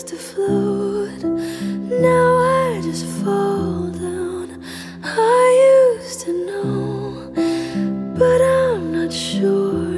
used to float, now I just fall down. I used to know, but I'm not sure